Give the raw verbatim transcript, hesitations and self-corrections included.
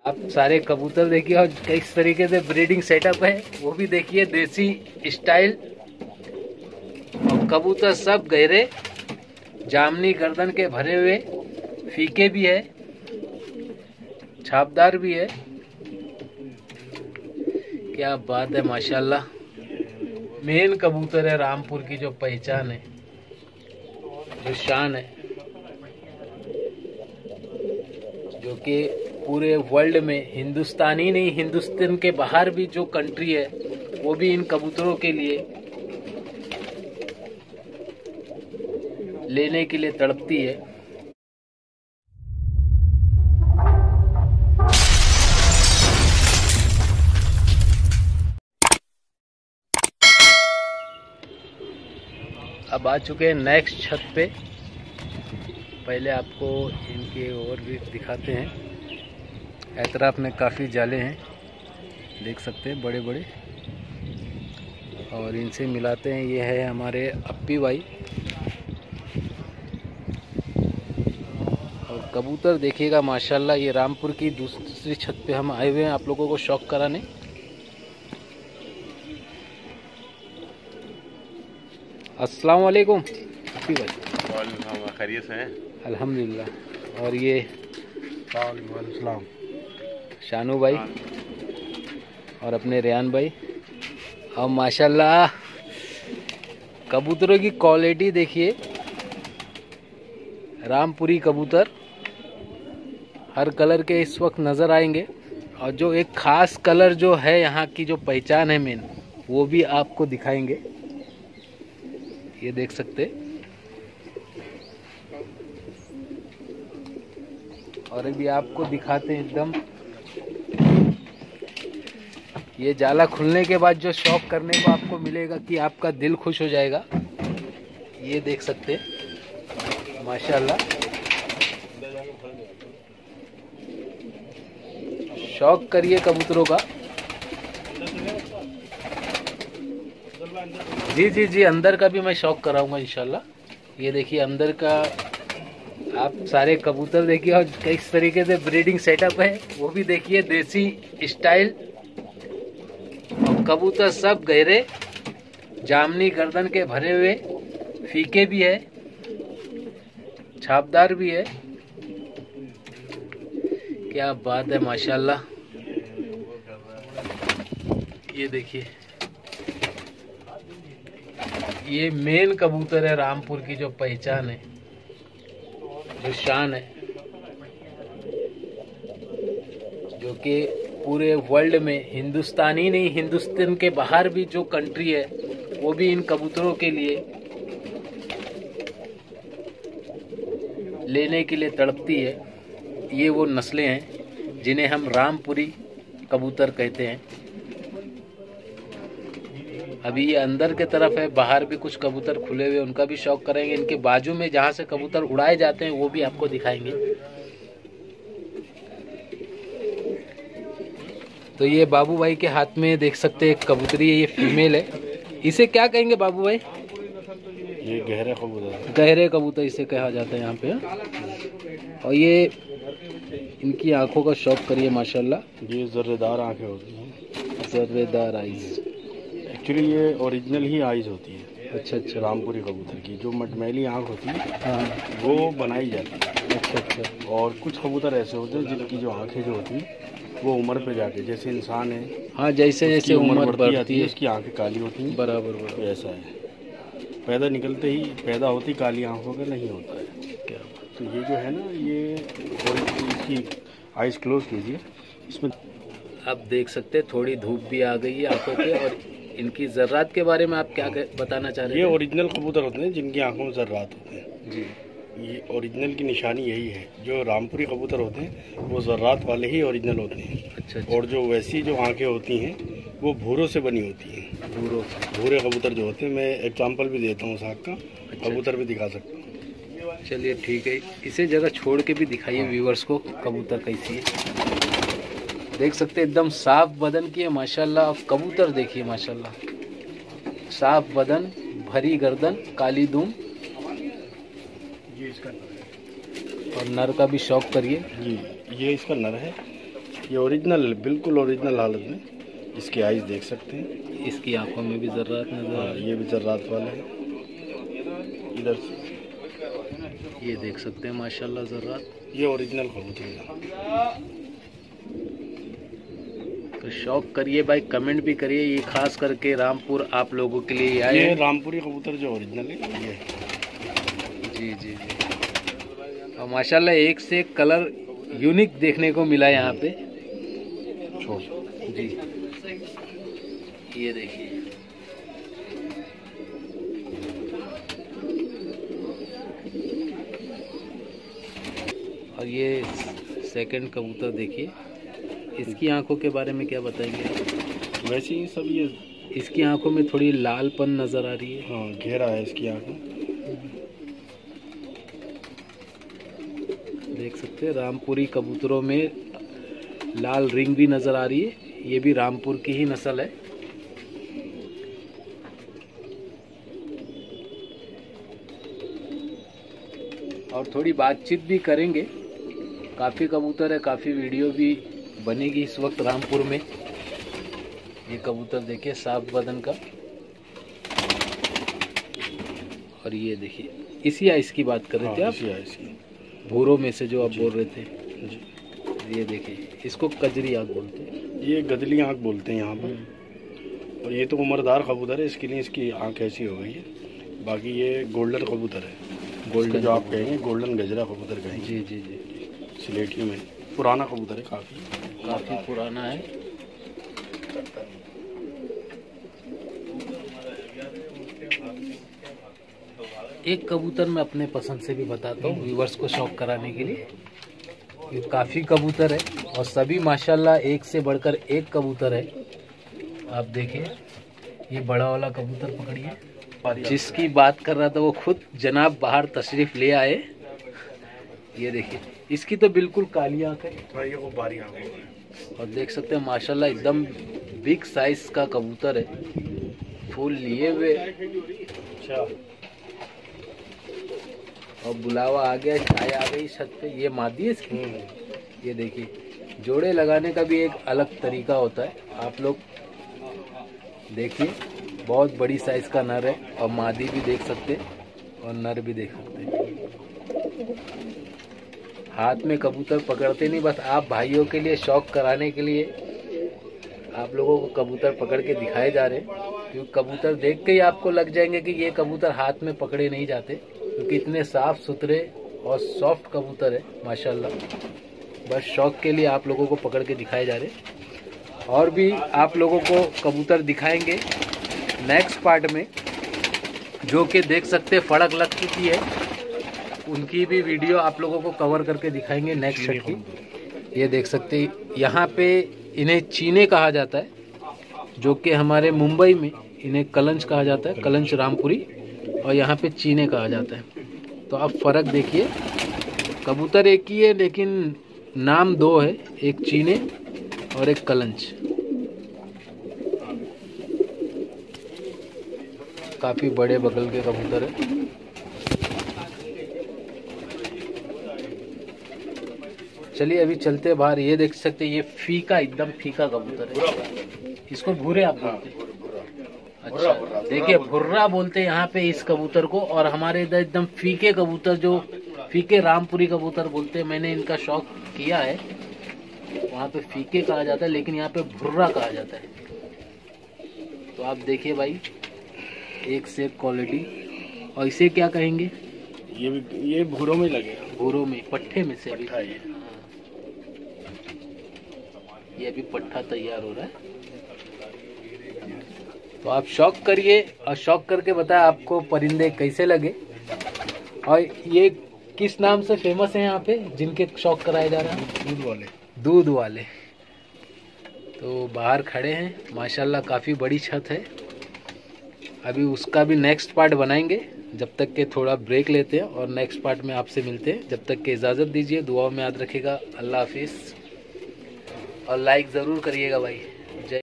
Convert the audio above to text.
आप सारे कबूतर देखिए और किस तरीके से ब्रीडिंग सेटअप है वो भी देखिए, देसी स्टाइल। और कबूतर सब गहरे जामनी गर्दन के भरे हुए, फीके भी है, छापदार भी है। क्या बात है, माशाल्लाह। मेन कबूतर है रामपुर की, जो पहचान है, जो शान है, जो कि पूरे वर्ल्ड में, हिंदुस्तान ही नहीं, हिंदुस्तान के बाहर भी जो कंट्री है वो भी इन कबूतरों के लिए लेने के लिए तड़पती है। अब आ चुके हैं नेक्स्ट छत पे। पहले आपको इनके और भी दिखाते हैं। एतराफ में काफ़ी जाले हैं, देख सकते हैं, बड़े बड़े। और इनसे मिलाते हैं, ये है हमारे अप्पी भाई। और कबूतर देखिएगा माशाल्लाह। ये रामपुर की दूसरी छत पे हम आए हुए हैं आप लोगों को शौक कराने। अस्सलाम वालेकुम अप्पी भाई। खैरियत से हैं? अल्हम्दुलिल्लाह। और ये वालेकुम शानू भाई और अपने रेहान भाई। और माशाल्लाह कबूतरों की क्वालिटी देखिए, रामपुरी कबूतर हर कलर के इस वक्त नज़र आएंगे। और जो एक ख़ास कलर जो है यहाँ की, जो पहचान है मेन, वो भी आपको दिखाएंगे। ये देख सकते। और अभी आपको दिखाते हैं एकदम, ये जाला खुलने के बाद जो शौक करने को आपको मिलेगा कि आपका दिल खुश हो जाएगा। ये देख सकते हैं माशाल्लाह। शौक करिए कबूतरों का। जी जी जी, अंदर का भी मैं शौक कराऊंगा इंशाल्लाह। ये देखिए अंदर का, आप सारे कबूतर देखिए और किस तरीके से ब्रीडिंग सेटअप है वो भी देखिए, देसी स्टाइल। और कबूतर सब गहरे जामनी गर्दन के भरे हुए, फीके भी है, छापदार भी है। क्या बात है माशाल्लाह। ये देखिए, ये मेन कबूतर है रामपुर की, जो पहचान है, जो शान है, जो कि पूरे वर्ल्ड में, हिंदुस्तान ही नहीं, हिंदुस्तान के बाहर भी जो कंट्री है वो भी इन कबूतरों के लिए लेने के लिए तड़पती है। ये वो नस्लें हैं जिन्हें हम रामपुरी कबूतर कहते हैं। अभी ये अंदर के तरफ है, बाहर भी कुछ कबूतर खुले हुए, उनका भी शौक करेंगे। इनके बाजू में जहाँ से कबूतर उड़ाए जाते हैं वो भी आपको दिखाएंगे। तो ये बाबू भाई के हाथ में देख सकते हैं एक कबूतरी है, ये फीमेल है। इसे क्या कहेंगे बाबू भाई? ये गहरे कबूतर, गहरे कबूतर इसे कहा जाता है यहाँ पे। और ये इनकी आंखों का शौक करिए माशाल्लाह। ये जर्रेदार आंखें होती हैं, जर्रेदार आइज। एक्चुअली ये ओरिजिनल ही आइज होती है। अच्छा अच्छा। रामपुरी कबूतर की जो मटमैली आंख होती है, हाँ, वो बनाई जाती है। अच्छा अच्छा। और कुछ कबूतर ऐसे होते हैं जिनकी जो आंखें जो होती हैं वो उम्र पे जाके, जैसे इंसान है, हाँ, जैसे जैसे उम्र बढ़ती, बढ़ती है उसकी आंखें काली होती हैं। बराबर बराबर। तो ऐसा है, पैदा निकलते ही पैदा होती काली आंखों का नहीं होता है। क्या? तो ये जो है ना, ये इसकी आइज क्लोज कीजिए। इसमें आप देख सकते हैं थोड़ी धूप भी आ गई है आंखों पे। और इनकी ज़र्रात के बारे में आप क्या बताना चाह रहे हैं? ये ओरिजिनल कबूतर होते हैं जिनकी आंखों में ज़र्रात होते हैं जी। ये ओरिजिनल की निशानी यही है। जो रामपुरी कबूतर होते हैं वो ज़र्रात वाले ही ओरिजिनल होते हैं। अच्छा अच्छा। और जो वैसी जो आंखें होती हैं वो भूरों से बनी होती हैं। भूरों भूरे कबूतर जो होते हैं, मैं एग्जांपल भी देता हूँ साग का। अच्छा, कबूतर भी दिखा सकता हूँ। चलिए ठीक है, इसे जगह छोड़ के भी दिखाइए व्यूवर्स को कबूतर कैसी है। देख सकते एकदम साफ बदन की है माशाल्लाह। कबूतर देखिए माशाल्लाह, साफ बदन, भरी गर्दन, काली दूम। ये इसका नर है। और नर का भी शौक करिए जी, ये इसका नर है। ये ओरिजिनल, बिल्कुल ओरिजिनल हालत में। इसकी आइज देख सकते हैं, इसकी आंखों में भी जर्रात नजर आ रही है। ये भी जर्रात वाला है। इधर ये देख सकते हैं माशाल्लाह जर्रात। ये ओरिजिनल कबूतर है। तो शौक करिए भाई, कमेंट भी करिए। ये खास करके रामपुर आप लोगों के लिए आए। ये रामपुरी कबूतर जो ओरिजिनल है ये। जी जी जी। और माशाल्लाह एक से एक कलर यूनिक देखने को मिला यहाँ पे। जी ये देखिए, और ये सेकंड कबूतर देखिए। इसकी आंखों के बारे में क्या बताएंगे? वैसे ही सब ये, इसकी आंखों में थोड़ी लालपन नजर आ रही है। हाँ घेरा है इसकी आंखों। देख सकते हैं रामपुरी कबूतरों में लाल रिंग भी नजर आ रही है। ये भी रामपुर की ही नस्ल है। और थोड़ी बातचीत भी करेंगे। काफ़ी कबूतर है, काफ़ी वीडियो भी बनेगी इस वक्त रामपुर में। ये कबूतर देखिए साफ बदन का। और ये देखिए इसी आइस की बात कर रहे थे आप, भूरों में से जो आप बोल रहे थे। ये देखिए इसको कजरी आँख बोलते हैं। ये गदली आँख बोलते हैं यहाँ पर। और ये तो उम्रदार कबूतर है, इसके लिए इसकी आँख ऐसी हो गई है। बाकी ये गोल्डन कबूतर है, गोल्डन जो आप कहेंगे, गोल्डन गजरा कबूतर कहेंगे। जी जी जी। सिलेटी में पुराना कबूतर है, काफ़ी काफ़ी पुराना है। एक कबूतर मैं अपने पसंद से भी बताता हूँ व्यूवर्स को शौक कराने के लिए। ये काफ़ी कबूतर है और सभी माशाल्लाह एक से बढ़कर एक कबूतर है। आप देखिए ये बड़ा वाला कबूतर पकड़िए। जिसकी बात कर रहा था वो खुद जनाब बाहर तशरीफ ले आए। ये देखिए इसकी तो बिल्कुल काली आँख है। ये वो बारी आँख है। और देख सकते हैं माशाल्लाह एकदम बिग साइज का कबूतर है, फूल लिए हुए। अच्छा, और बुलावा आ गया, छाया आ गई छत पे। ये मादी है इसकी। ये देखिए जोड़े लगाने का भी एक अलग तरीका होता है। आप लोग देखिए बहुत बड़ी साइज का नर है और मादी भी देख सकते हैं और नर भी देख सकते हैं। हाथ में कबूतर पकड़ते नहीं, बस आप भाइयों के लिए शौक कराने के लिए आप लोगों को कबूतर पकड़ के दिखाए जा रहे हैं। क्योंकि कबूतर देख के ही आपको लग जाएंगे कि ये कबूतर हाथ में पकड़े नहीं जाते, क्योंकि इतने साफ सुथरे और सॉफ्ट कबूतर है माशाल्लाह। बस शौक के लिए आप लोगों को पकड़ के दिखाए जा रहे। और भी आप लोगों को कबूतर दिखाएंगे नेक्स्ट पार्ट में, जो कि देख सकते फड़क लग चुकी है, उनकी भी वीडियो आप लोगों को कवर करके दिखाएंगे नेक्स्ट शट की। ये देख सकते यहाँ पे इन्हें चीने कहा जाता है, जो कि हमारे मुंबई में इन्हें कलंच कहा जाता है, कलंच रामपुरी, और यहाँ पे चीने कहा जाता है। तो आप फ़र्क देखिए, कबूतर एक ही है लेकिन नाम दो है, एक चीने और एक कलंच। काफ़ी बड़े बगल के कबूतर है। चलिए अभी चलते बाहर। ये देख सकते ये फीका, एकदम फीका कबूतर है। इसको भूरे आप बोलते हैं? अच्छा देखिए भुर्रा बोलते हैं यहाँ पे इस कबूतर को। और हमारे इधर एकदम फीके कबूतर, जो फीके रामपुरी कबूतर बोलते हैं। मैंने इनका शौक किया है, वहाँ पे फीके कहा जाता है लेकिन यहाँ पे भुर्रा कहा जाता है। तो आप देखिए भाई एक से एक क्वालिटी। और इसे क्या कहेंगे? ये भी ये भूरों में लगेगा, भूरों में, पट्ठे में से अभी है। ये अभी पट्ठा तैयार हो रहा है। तो आप शौक करिए और शौक करके बताएं आपको परिंदे कैसे लगे। और ये किस नाम से फेमस है यहाँ पे जिनके शौक कराए जा रहे हैं? दूध वाले। दूध वाले। तो बाहर खड़े हैं माशाल्लाह, काफ़ी बड़ी छत है। अभी उसका भी नेक्स्ट पार्ट बनाएंगे। जब तक के थोड़ा ब्रेक लेते हैं और नेक्स्ट पार्ट में आपसे मिलते हैं। जब तक के इजाज़त दीजिए, दुआओं में याद रखिएगा। अल्लाह हाफिज़। और लाइक ज़रूर करिएगा भाई।